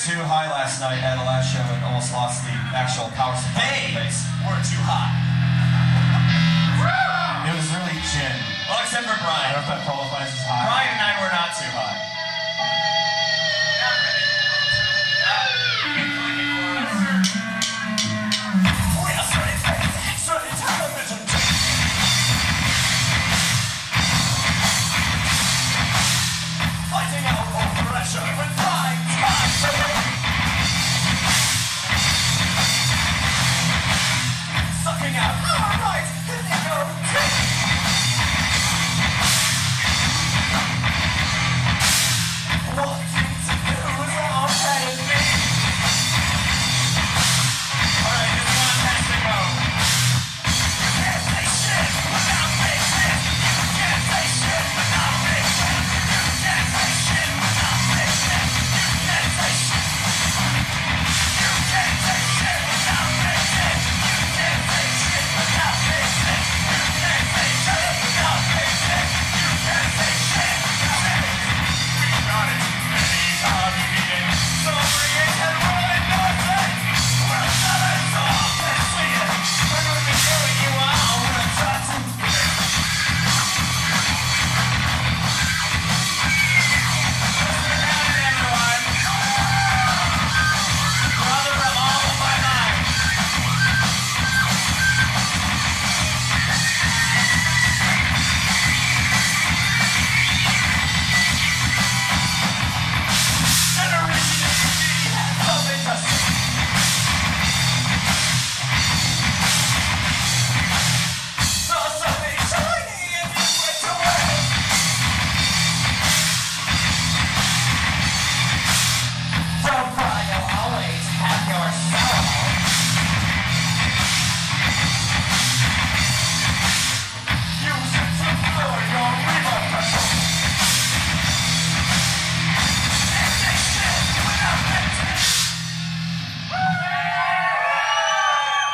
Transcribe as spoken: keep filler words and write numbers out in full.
too high last night at the last show and almost lost the actual power supply. They base. were too high. It was really gin. Well, except for I Brian. don't know if that qualifies as high. Brian and I were not too high.